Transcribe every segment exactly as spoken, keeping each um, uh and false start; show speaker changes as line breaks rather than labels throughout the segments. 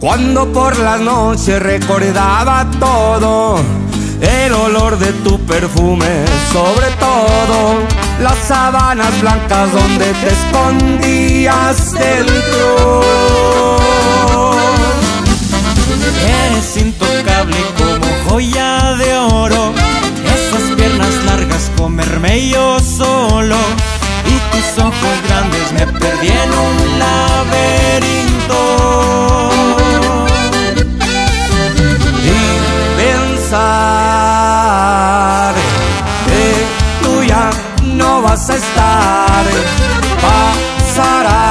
Cuando por la noche recordaba todo, el olor de tu perfume, sobre todo las sábanas blancas donde te escondías dentro.
Eres intocable como joya de oro, esas piernas largas comerme yo solo, y tus ojos grandes me perdí en un laberinto.
Y pensar que tú ya no vas a estar, pasará.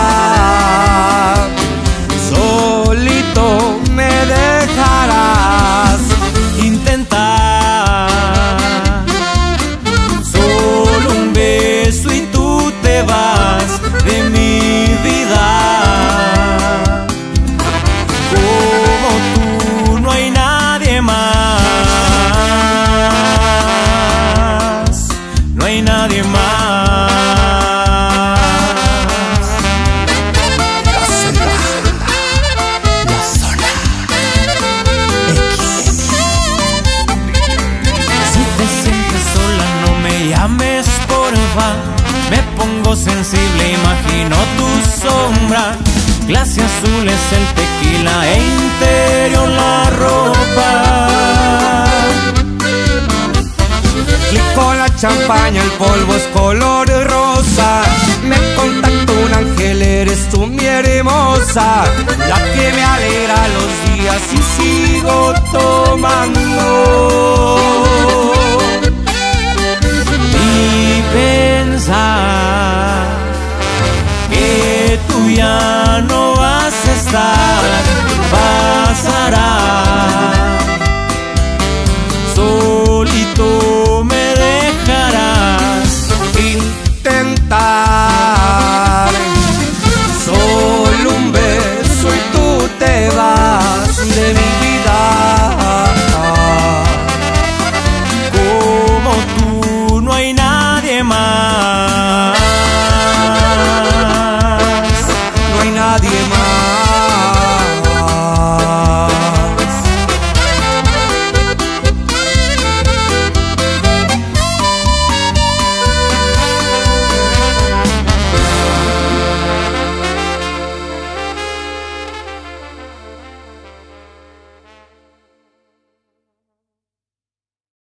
Solito me dejarás.
Intentar solo un beso y tú te vas de mi vida. Como tú no hay nadie más, no hay nadie más. Me pongo sensible, imagino tu sombra. Clase azul es el tequila e interior la ropa.
Y con la champaña el polvo es color rosa. Me contactó un ángel, eres tú mi hermosa, la que me alegra los días y sigo tomando.
Pensar que tú ya